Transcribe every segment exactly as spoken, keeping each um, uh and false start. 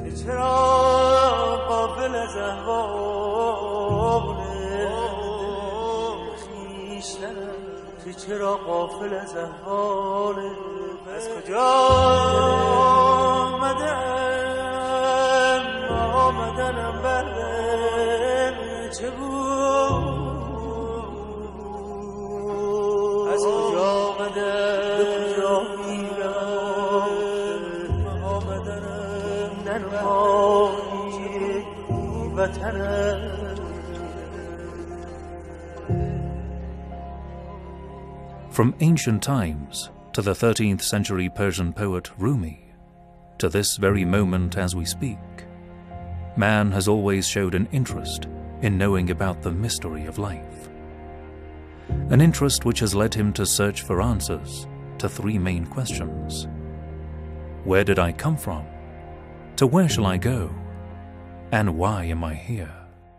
چرا غافل از احوال از کجا آمدم آمدنم بردم چه بود از کجا آمدم به کجا میرم آمدنم ننهایی وطنم. From ancient times to the thirteenth century Persian poet Rumi, to this very moment as we speak, man has always showed an interest in knowing about the mystery of life. An interest which has led him to search for answers to three main questions. Where did I come from? To where shall I go? And why am I here?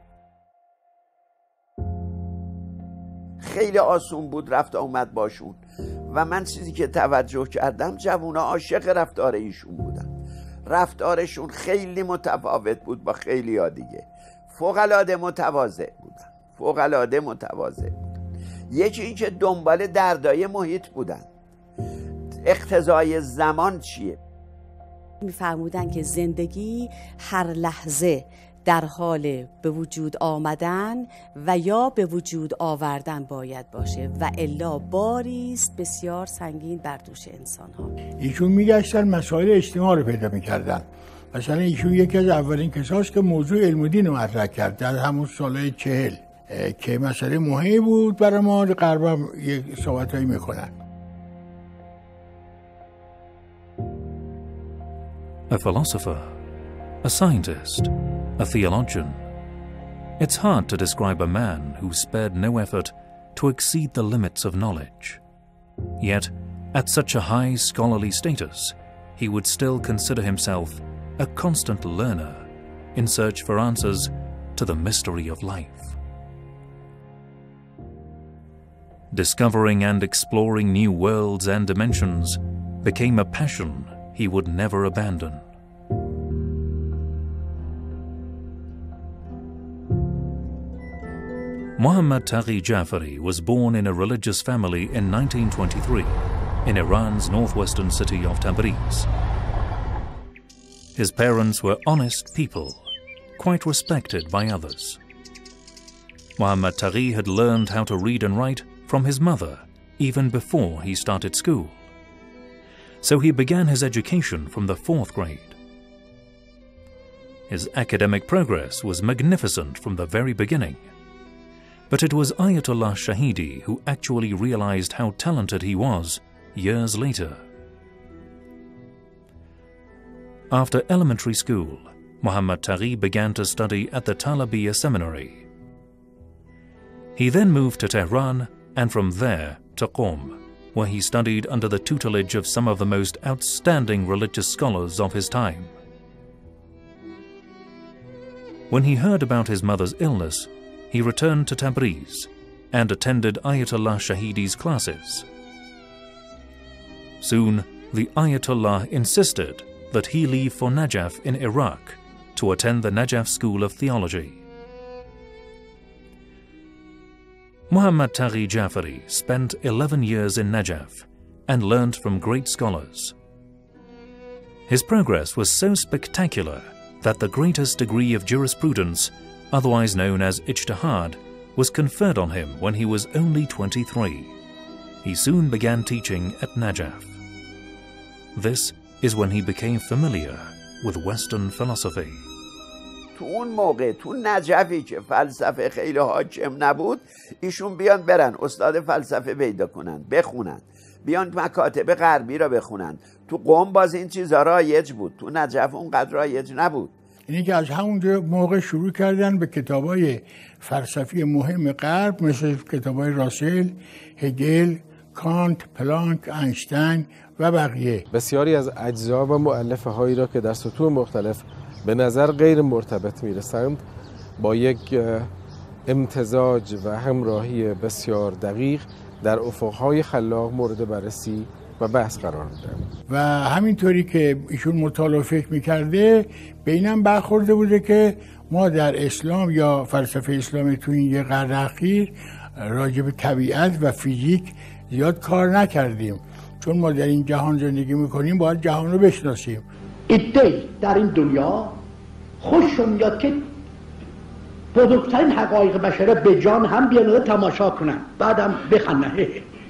خیلی آسون بود رفت آمد باشون و من چیزی که توجه کردم جوونا عاشق رفتار ایشون بودن. رفتارشون خیلی متفاوت بود با خیلی ها دیگه. فوق‌العاده متواضع بودن. فوق‌العاده متواضع بودن. یکی این که دنبال دردای محیط بودن. اقتضای زمان چیه؟ می‌فرمودن که زندگی هر لحظه در حال به وجود آمدن و یا به وجود آوردن باید باشه و الا باری است بسیار سنگین بر دوش انسان ها. ایشون میگشتن مسائل اجتماع رو پیدا میکردن. مثلا ایشون یکی از اولین کساست که موضوع علم و دین رو مطرح کرد در همون سالهای چهل که مسئله مهمی بود برای ما. غربا یک صحبتایی میکنن. A philosopher, a scientist, a theologian. It's hard to describe a man who spared no effort to exceed the limits of knowledge. Yet, at such a high scholarly status, he would still consider himself a constant learner in search for answers to the mystery of life. Discovering and exploring new worlds and dimensions became a passion he would never abandon. Muhammad Taghi Jafari was born in a religious family in nineteen twenty-three in Iran's northwestern city of Tabriz. His parents were honest people, quite respected by others. Muhammad Taghi had learned how to read and write from his mother even before he started school. So he began his education from the fourth grade. His academic progress was magnificent from the very beginning. But it was Ayatollah Shahidi who actually realized how talented he was years later. After elementary school, Muhammad Taghi began to study at the Talabiya seminary. He then moved to Tehran and from there to Qom, where he studied under the tutelage of some of the most outstanding religious scholars of his time. When he heard about his mother's illness, he returned to Tabriz and attended Ayatollah Shahidi's classes. Soon, the Ayatollah insisted that he leave for Najaf in Iraq to attend the Najaf School of Theology. Muhammad Taghi Jafari spent eleven years in Najaf and learnt from great scholars. His progress was so spectacular that the greatest degree of jurisprudence, otherwise known as ijtihad, was conferred on him when he was only twenty-three. He soon began teaching at Najaf. This is when he became familiar with Western philosophy. تو اون موقع تو نجفی که فلسفه خیلی حاکم نبود ایشون بیان برن استاد فلسفه پیدا کنن بخونن بیان مکاتب غربی را بخونن. تو قم باز این چیزا رایج بود، تو نجف اونقدر رایج نبود. اینی که از همون موقع شروع کردن به کتابای فلسفی مهم غرب مثل کتابای راسل، هگل، کانت، پلانک، اینشتین و بقیه. بسیاری از اجزا و مؤلفه هایی را که در سطوح مختلف به نظر غیر مرتبط میرسند با یک امتزاج و همراهی بسیار دقیق در افقهای خلاق مورد بررسی و بحث قرار میده. و همینطوری که ایشون مطالعه فکر میکرده به اینم برخورده بوده که ما در اسلام یا فلسفه اسلامی تو این یه قرن اخیر راجع به طبیعت و فیزیک زیاد کار نکردیم، چون ما در این جهان زندگی میکنیم باید جهان رو بشناسیم. ایده در این دنیا خوششون میاد که بزرگترین حقایق بشره به جان هم بیان تماشا کنن، بعدم بخنه.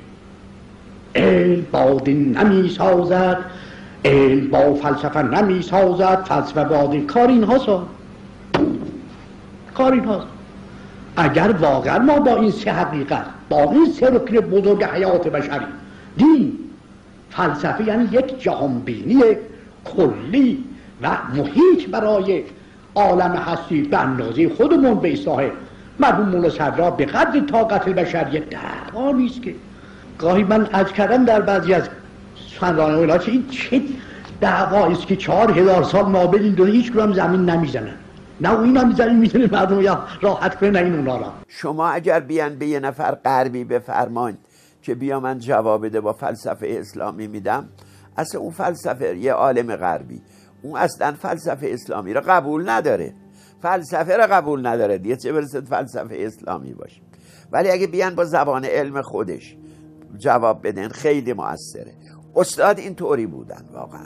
علم با دین نمی سازد، علم با فلسفه نمی سازد، فلسفه با دین. کار این هاست، کار این هاست. اگر واقعا ما با این سه حقیقت، با این سه رکن بزرگ حیات بشری، دین، فلسفه، یعنی یک جهانبینی کلی و محیط برای عالم هستی به اندازه خودمون به اصلاح مرحوم مولا صدرا به قدر طاقت البشریه دعوا نیست که گاهی من عرض کردم در بعضی از سخنرانی‌ها اینا که این چه دعوایی است که چهار هزار سال ما بدین دو هیچ کدوم زمین نمیزنن، نه اینا میزنن میتونه مردم یا راحت کنه، نه این اونا را. شما اگر بیان به یه نفر غربی بفرمایید که بیا من جواب بده با فلسفه اسلامی میدم، اصلا اون فلسفه یه عالم غربی اون اصلا فلسفه اسلامی را قبول نداره، فلسفه را قبول نداره دیگه، چه برسه فلسفه اسلامی باشه. ولی اگه بیان با زبان علم خودش جواب بدن خیلی موثره. استاد این طوری بودن واقعا.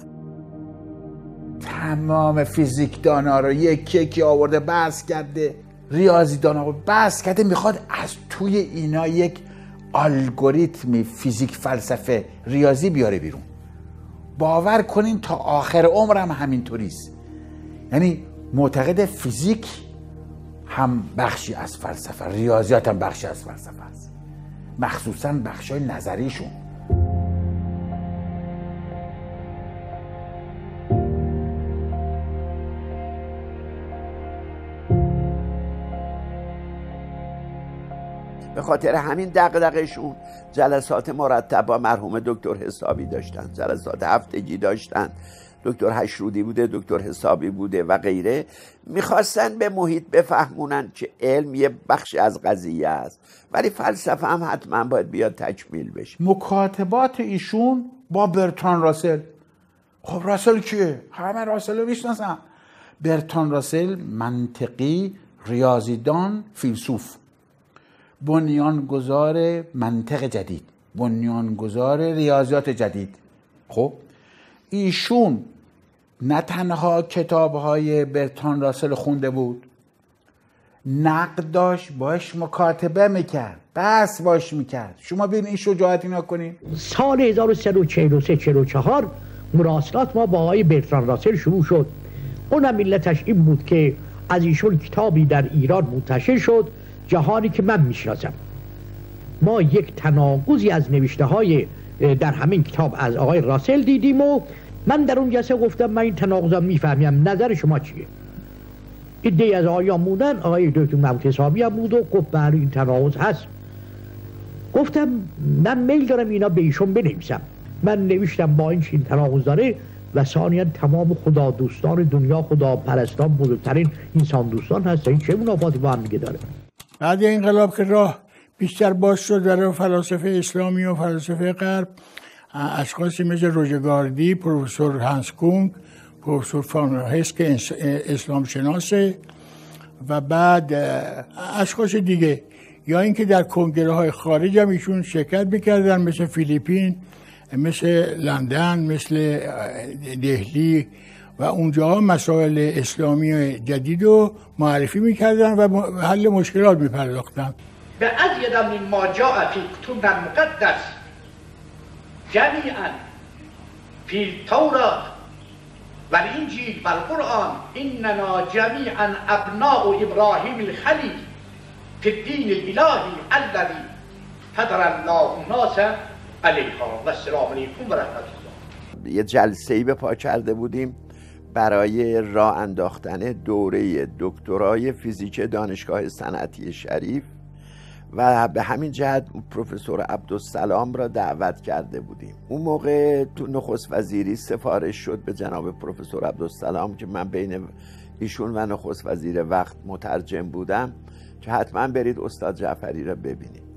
تمام فیزیکدانا رو یک یکی آورده بحث کرده، ریاضیدانا رو بحث کرده، میخواد از توی اینا یک الگوریتمی فیزیک فلسفه ریاضی بیاره بیرون. باور کنین تا آخر عمرم همینطوریست. یعنی معتقد فیزیک هم بخشی از فلسفه، ریاضیات هم بخشی از فلسفه است، مخصوصا بخشای نظریشون. به خاطر همین دغدغه‌شون جلسات مرتب با مرحوم دکتر حسابی داشتن، جلسات هفتگی داشتن، دکتر هشرودی بوده، دکتر حسابی بوده و غیره. میخواستن به محیط بفهمونن که علم یه بخشی از قضیه است، ولی فلسفه هم حتما باید بیاد تکمیل بشه. مکاتبات ایشون با برتران راسل. خب راسل کیه؟ همه راسل رو میشناسن. برتران راسل منطقی، ریاضیدان، فیلسوف، بنیانگذار منطق جدید، بنیانگذار ریاضیات جدید. خب ایشون نه تنها کتاب‌های برتران راسل خونده بود، نقد داشت، باش مکاتبه میکرد، بحث باش میکرد. شما ببین این شجاعت اینا کنین. سال هزار و سیصد و چهل و سه چهل و چهار مراسلات ما با آقای برتران راسل شروع شد. اونم علتش این بود که از ایشون کتابی در ایران منتشر شد، جهانی که من میشناسم. ما یک تناقضی از نوشته های در همین کتاب از آقای راسل دیدیم و من در اون جلسه گفتم من این تناقضم میفهمیم، نظر شما چیه؟ ایده از آقایان بودن، آقای دکتر محمد حسابی هم بود و گفت بله این تناقض هست. گفتم من میل دارم اینا به ایشون بنویسم. من نوشتم با این چین تناقض داره و ثانیاً تمام خدا دوستان دنیا، خدا پرستان، بزرگترین انسان دوستان هست، این چه منافاتی با هم دیگه داره؟ بعد انقلاب که راه بیشتر باز شد در فلاسفه اسلامی و فلسفه غرب، اشخاصی مثل روژگاردی، پروفسور هانس کونگ، پروفسور فان هست که اسلام شناسه و بعد اشخاص دیگه، یا اینکه در کنگره های خارج هم ایشون شرکت میکردن، مثل فیلیپین، مثل لندن، مثل دهلی و اونجا مسائل اسلامی جدید رو معرفی میکردن و حل مشکلات میپرداختن. به ازید من ما جاء فی کتب المقدس جمیعا فی التوراة والانجیل والقرآن اننا جمیعا ابناء ابراهیم الخلیل فی الدین الالهی الذی فطر الله الناس علیها و السلام علیکم و رحمت الله. یه جلسه‌ای به پا کرده بودیم برای راه انداختن دوره دکترای فیزیک دانشگاه صنعتی شریف و به همین جهت پروفسور عبدالسلام را دعوت کرده بودیم. اون موقع تو نخست وزیری سفارش شد به جناب پروفسور عبدالسلام که من بین ایشون و نخست وزیر وقت مترجم بودم که حتما برید استاد جعفری را ببینید.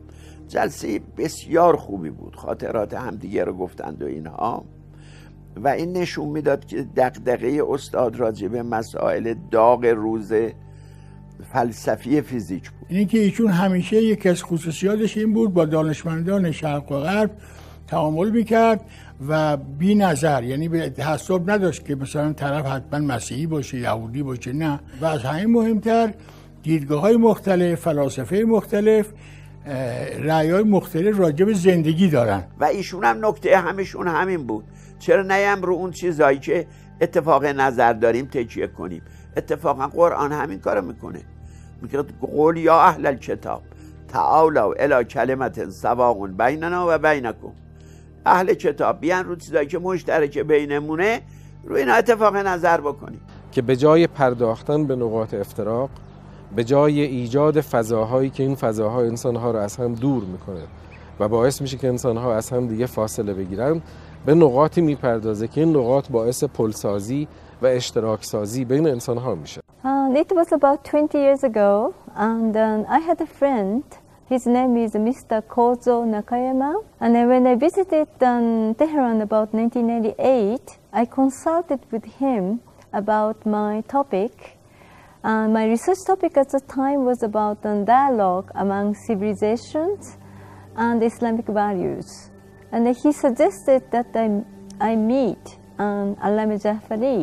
جلسه بسیار خوبی بود، خاطرات همدیگه رو گفتند و اینها، و این نشون میداد که دغدغه استاد راجع به مسائل داغ روز فلسفی فیزیک بود. این که ایشون همیشه یکی از خصوصیاتش این بود با دانشمندان شرق و غرب تعامل میکرد و بی نظر، یعنی به تعصب نداشت که مثلا طرف حتما مسیحی باشه، یهودی باشه، نه. و از همین مهمتر دیدگاه های مختلف، فلاسفه مختلف، رأی های مختلف راجع به زندگی دارن. و ایشون هم نکته همیشون همین بود، چرا نیم رو اون چیزایی که اتفاق نظر داریم تکیه کنیم. اتفاقا قرآن همین کارو میکنه، میگه قول یا اهل الکتاب تعالوا الی کلمة سواء بیننا و بینکم. اهل کتاب بیان رو چیزایی که مشترک بینمونه رو اینا اتفاق نظر بکنیم، که به جای پرداختن به نقاط افتراق، به جای ایجاد فضاهایی که این فضاها انسانها رو از هم دور میکنه و باعث میشه که انسانها از هم دیگه فاصله بگیرن، به نقاطی میپردازه که این نقاط باعث پلسازی و اشتراک سازی بین انسانها میشه. Uh, it was about twenty years ago, and um, I had a friend. His name is Mister Kozo Nakayama. And then when I visited um, Tehran about nineteen eighty-eight, I consulted with him about my topic. Uh, my research topic at the time was about um, dialogue among civilizations and Islamic values. And he suggested that I, I meet um, Allameh Jafari.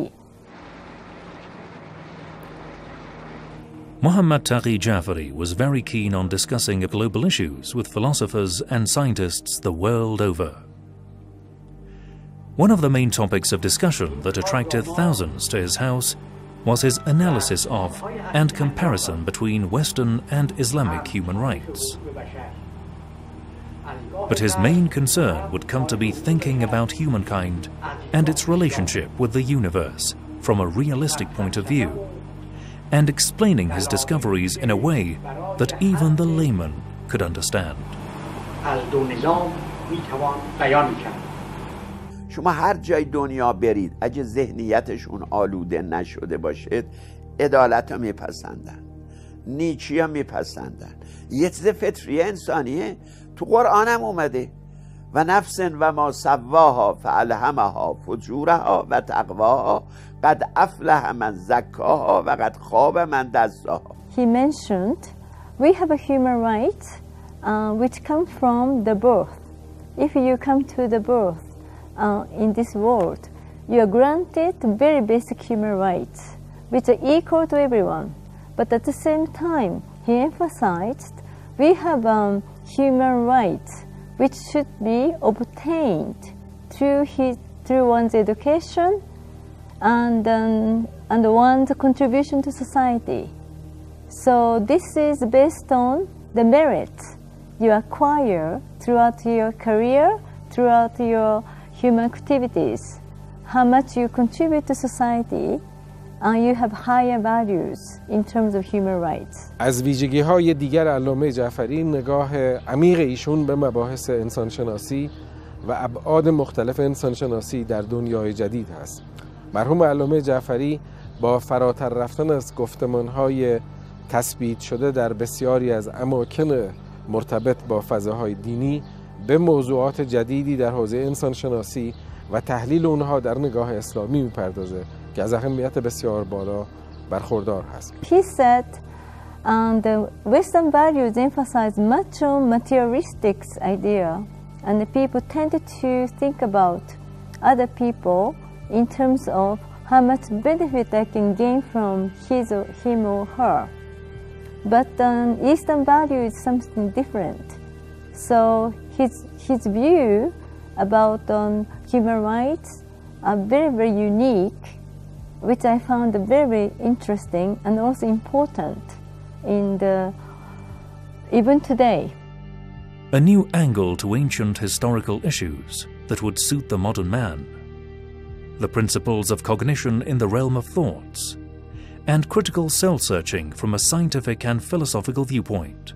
Muhammad Taghi Jafari was very keen on discussing global issues with philosophers and scientists the world over. One of the main topics of discussion that attracted thousands to his house was his analysis of and comparison between Western and Islamic human rights. But his main concern would come to be thinking about humankind and its relationship with the universe from a realistic point of view, and explaining his discoveries in a way that even the layman could understand. شما هر جای دنیا برید اگه ذهنیتشون آلوده نشده باشد عدالت رو میپسندن، نیکی رو میپسندن، یه چیز فطری انسانیه، تو قرآن هم اومده و نفس و ما سواها فالهمها فجورها و تقواها قد افلح من زکاها و قد خاب من دساها. He mentioned we have a human rights uh, which come from the birth. If you come to the birth uh, in this world, you are granted very basic human rights which are equal to everyone. But at the same time, he emphasized we have um, human rights which should be obtained through his through one's education and um, and one's contribution to society. So this is based on the merits you acquire throughout your career, throughout your human activities, how much you contribute to society, and you have higher values in terms of human rights. از ویژگی‌های دیگر علامه جعفری نگاه عمیق ایشون به مباحث انسانشناسی و ابعاد مختلف انسانشناسی در دنیای جدید هست. مرحوم علامه جعفری با فراتر رفتن از گفتمان‌های تثبیت شده در بسیاری از اماکن مرتبط با فضاهای دینی به موضوعات جدیدی در حوزه انسانشناسی و تحلیل اونها در نگاه اسلامی میپردازه که از اهمیت بسیار بالا برخوردار هست. He said um, the Western values emphasize much on materialistic idea, and the people tended to think about other people in terms of how much benefit I can gain from his or him or her. But um, Eastern value is something different. So his his view about um, human rights are very very unique, which I found very interesting and also important in the even today. A new angle to ancient historical issues that would suit the modern man. The principles of cognition in the realm of thoughts, and critical soul-searching from a scientific and philosophical viewpoint.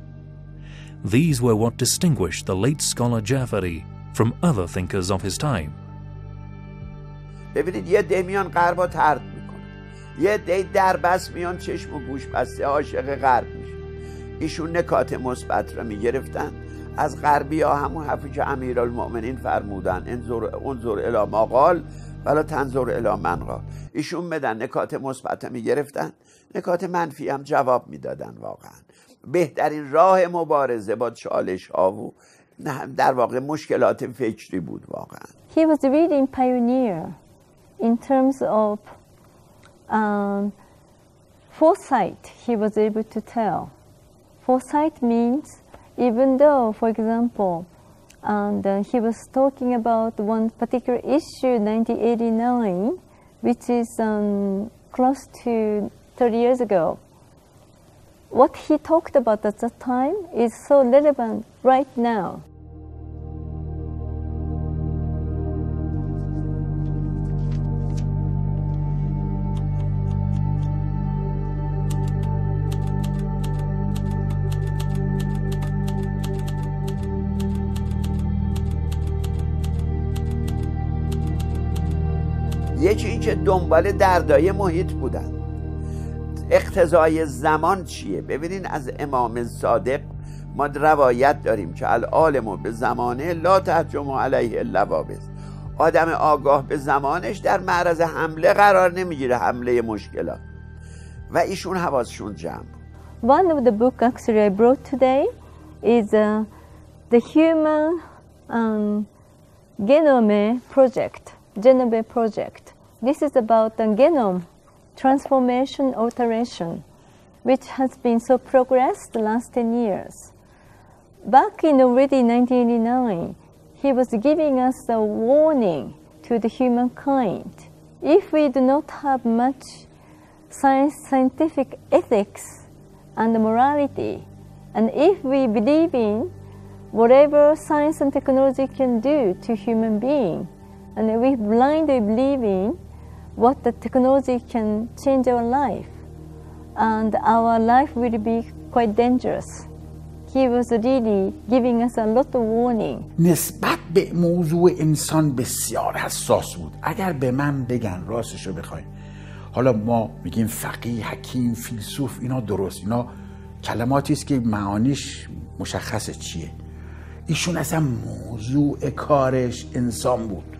These were what distinguished the late scholar Jafari from other thinkers of his time. ببینید یه ده میان غربا طرد میکنن، یه ده در بس میان چشم و گوش بسته عاشق غرب میشن. ایشون نکات مثبت را میگرفتن، از غربی ها همون حرفی که امیرالمؤمنین فرمودن انظر انظر الی ما قال ولا تنظر الی من قال. ایشون بدن نکات مثبت میگرفتن، نکات منفی هم جواب میدادن. واقعا بهترین راه مبارزه با چالش ها و در واقع مشکلات فکری بود واقعا. He was really pioneer in terms of um, foresight. He was able to tell. Foresight means even though, for example, and uh, he was talking about one particular issue, nineteen eighty-nine, which is um, close to thirty years ago. What he talked about at that time is so relevant right now. یکی این که دنبال دردای محیط بودن. اقتضای زمان چیه؟ ببینین از امام صادق ما روایت داریم که العالم به زمانه لا تهجم علیه اللوابس. آدم آگاه به زمانش در معرض حمله قرار نمیگیره، حمله مشکلات، و ایشون حواسشون جمع. One of the book actually I brought today is uh, the human um, genome project. Genome project. This is about the genome transformation alteration, which has been so progressed the last ten years. Back in already nineteen eighty-nine, he was giving us a warning to the humankind. If we do not have much science, scientific ethics and morality, and if we believe in whatever science and technology can do to human being, and we blindly believe in what the technology can change our life, and our life will be quite dangerous. He was really giving us a lot of warning. نسبت به موضوع انسان بسیار حساس بود. اگر به من بگن راستش رو بخواین، حالا ما میگیم فقیه، حکیم، فیلسوف، اینا درست، اینا کلماتی است که معانیش مشخصه چیه. ایشون اصلا موضوع کارش انسان بود.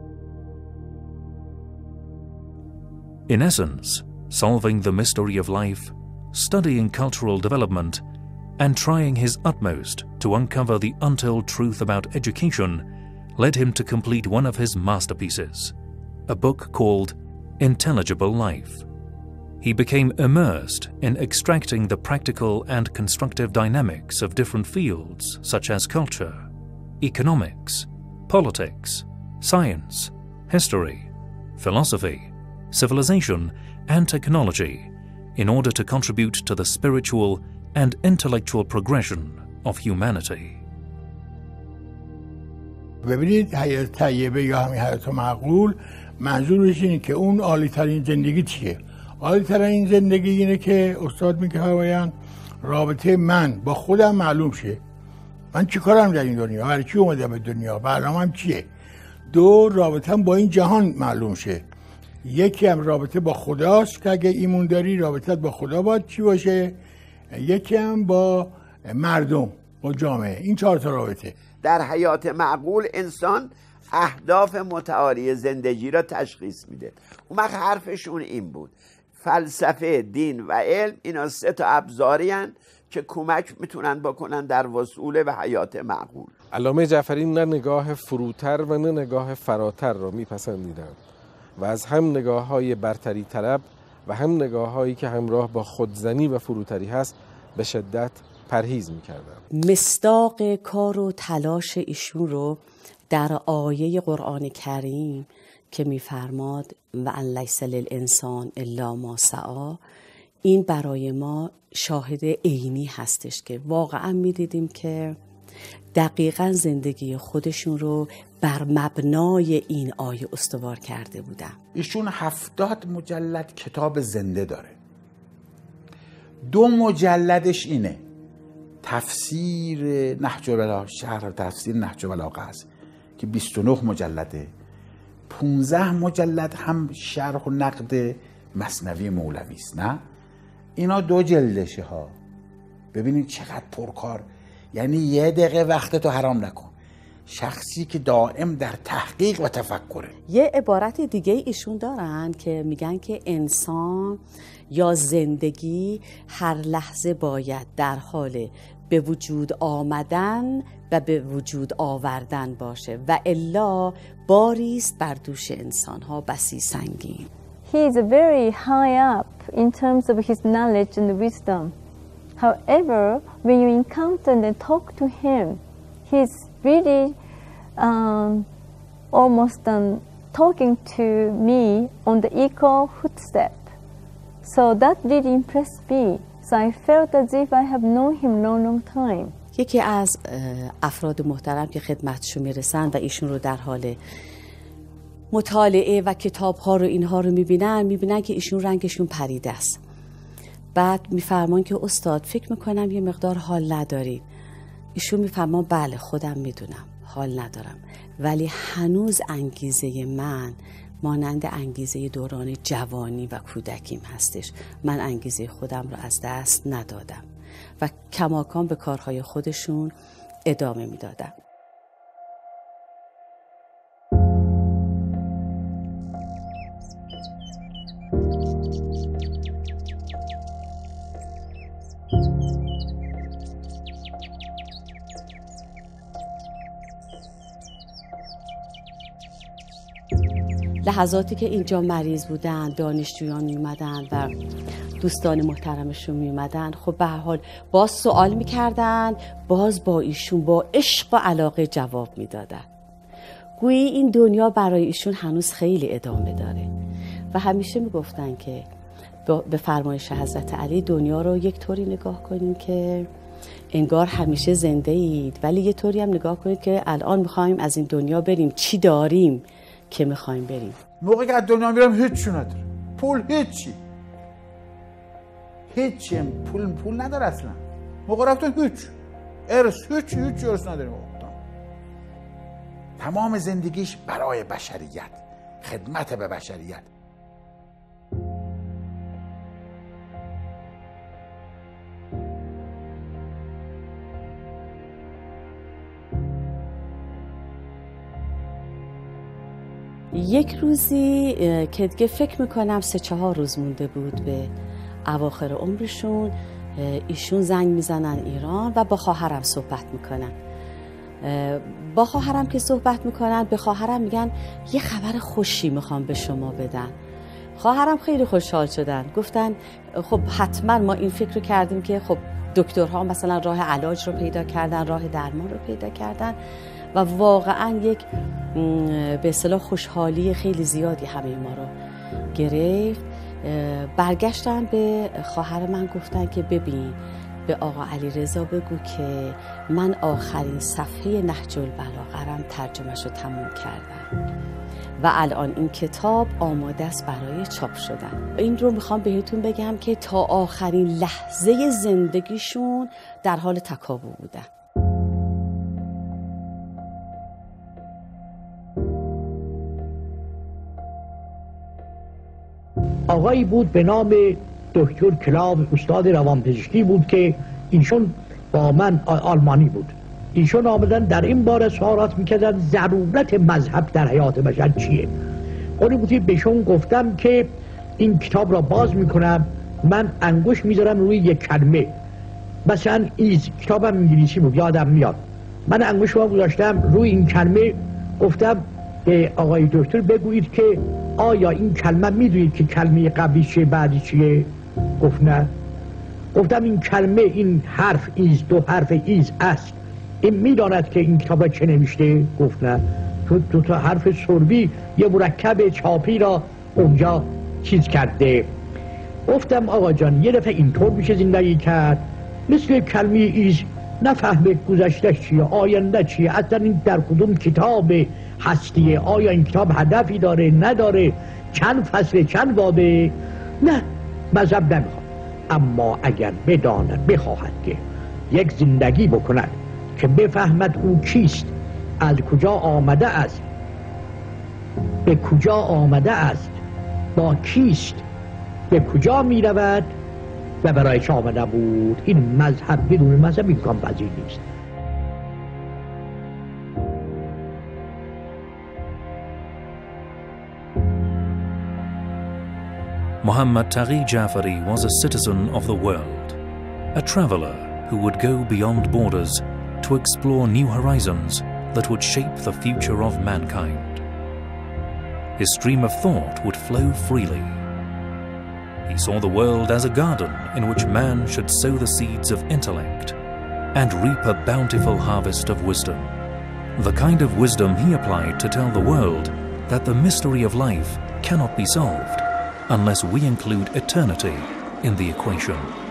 In essence, solving the mystery of life, studying cultural development, and trying his utmost to uncover the untold truth about education led him to complete one of his masterpieces, a book called Intelligible Life. He became immersed in extracting the practical and constructive dynamics of different fields such as culture, economics, politics, science, history, philosophy, civilization, and technology in order to contribute to the spiritual and intellectual progression of humanity. ببینید حیات طیبه یا همین حیات معقول منظورش اینه که اون عالی ترین زندگی چیه؟ عالی ترین زندگی اینه که استاد میگه فرمایند رابطه من با خودم معلوم شه. من چی کارم در این دنیا؟ برای چی اومدم به دنیا؟ برنامه‌ام چیه؟ دو، رابطه‌ام با این جهان معلوم شه. یکی هم رابطه با خداست که اگه ایمون داری رابطت با خدا باید چی باشه؟ یکی هم با مردم، با جامعه. این چهار تا رابطه. در حیات معقول انسان اهداف متعالی زندگی را تشخیص میده. اون وقت حرفشون این بود: فلسفه، دین و علم اینا سه تا ابزاری هستند که کمک میتونن بکنن در وصول به حیات معقول. علامه جعفری نه نگاه فروتر و نه نگاه فراتر را میپسندیدند و از هم نگاه های برتری طلب و هم نگاه هایی که همراه با خودزنی و فروتری هست به شدت پرهیز میکردند. مصداق کار و تلاش ایشون رو در آیه قرآن کریم که میفرماد و ان لیس للانسان الا ما سعی، این برای ما شاهد عینی هستش که واقعا میدیدیم که دقیقا زندگی خودشون رو بر مبنای این آیه استوار کرده بودن. ایشون هفتاد مجلد کتاب زنده داره. دو مجلدش اینه تفسیر نهج البلاغه، شرح تفسیر نهج البلاغه است که بیست و نه مجلده. پانزده مجلد هم شرح و نقد مثنوی مولوی است. نه اینا دو جلدشه ها. ببینید چقدر پرکار. یعنی یه دقیقه وقتتو حرام نکن. شخصی که دائم در تحقیق و تفکره. یه عبارت دیگه ایشون دارن که میگن که انسان یا زندگی هر لحظه باید در حال به وجود آمدن و به وجود آوردن باشه و الا باریست بر دوش انسان‌ها بسی سنگین. He is very high up in terms of his knowledge and wisdom. However, when you encounter and talk to him, he's really um, almost um, talking to me on the equal footstep. So that really impressed me. So I felt as if I have known him long, long time. یکی از افراد محترم که خدمتشون میرسن و ایشون رو در حال مطالعه و کتاب ها رو اینها رو میبینن میبینن که ایشون رنگشون پریده است. بعد میفرمان که استاد فکر میکنم یه مقدار حال ندارید. ایشون میفرمان بله خودم میدونم حال ندارم، ولی هنوز انگیزه من مانند انگیزه دوران جوانی و کودکیم هستش. من انگیزه خودم رو از دست ندادم و کماکان به کارهای خودشون ادامه میدادم. لحظاتی که اینجا مریض بودن، دانشجویان می اومدن و دوستان محترمشون می اومدن، خب به هر حال باز سوال می کردن، باز با ایشون با عشق و علاقه جواب می دادن. گویی این دنیا برای ایشون هنوز خیلی ادامه داره و همیشه می گفتن که به فرمایش حضرت علی دنیا رو یک طوری نگاه کنیم که انگار همیشه زنده اید، ولی یه طوری هم نگاه کنید که الان میخوایم از این دنیا بریم، چی داریم که میخوایم بریم. موقعی که از دنیا میرم هیچی نداره، پول هیچی هیچی پول پول نداره اصلا. موقع رفتن هیچ ارث هیچی هیچی ارث نداره. موقع تمام زندگیش برای بشریت، خدمت به بشریت. یک روزی که دیگه فکر میکنم سه چهار روز مونده بود به اواخر عمرشون، ایشون زنگ میزنن ایران و با خواهرم صحبت میکنن. با خواهرم که صحبت میکنن به خواهرم میگن یه خبر خوشی میخوام به شما بدن. خواهرم خیلی خوشحال شدن، گفتن خب حتما ما این فکر رو کردیم که خب دکترها مثلا راه علاج رو پیدا کردن، راه درمان رو پیدا کردن و واقعا یک به اصطلاح خوشحالی خیلی زیادی همه ما رو گرفت. برگشتن به خواهر من گفتن که ببین به آقا علیرضا بگو که من آخرین صفحه نهج البلاغه ترجمه‌اش رو تموم کردم و الان این کتاب آماده است برای چاپ شدن. این رو میخوام بهتون بگم که تا آخرین لحظه زندگیشون در حال تکاوب بودن. آقایی بود به نام دکتر کلاب، استاد روانپزشکی بود که ایشون با من آلمانی بود. ایشون آمدن در این باره سوالات میکردن ضرورت مذهب در حیات بشر چیه. اونی بودی بهشون گفتم که این کتاب را باز میکنم، من انگوش میذارم روی یک کلمه، مثلا ایز، کتابم انگلیسی بود یادم میاد، من انگوش رو گذاشتم روی این کلمه، گفتم به آقای دکتر بگویید که آیا این کلمه میدونید که کلمه قبلی چیه بعدی چیه؟ گفت نه. گفتم این کلمه، این حرف ایز، دو حرف ایز است، این میداند که این کتاب چه نوشته؟ گفت نه. تو دو تا حرف سربی یه مرکب چاپی را اونجا چیز کرده. گفتم آقا جان یه دفعه اینطور میشه زندگی کرد، مثل کلمه ایز نفهمه گذشته چیه، آینده چیه، اصلا این در کدوم کتاب هستیه، آیا این کتاب هدفی داره نداره، چند فصل چند بابه. نه، مذهب نمیخواد، اما اگر بداند بخواهد که یک زندگی بکند که بفهمد او کیست، از کجا آمده است، به کجا آمده است، با کیست، به کجا میرود و برای چه آمده بود، این مذهب بدون مذهب امکان پذیر نیست. Muhammad Taghi Jafari was a citizen of the world, a traveler who would go beyond borders to explore new horizons that would shape the future of mankind. His stream of thought would flow freely. He saw the world as a garden in which man should sow the seeds of intellect and reap a bountiful harvest of wisdom. The kind of wisdom he applied to tell the world that the mystery of life cannot be solved unless we include eternity in the equation.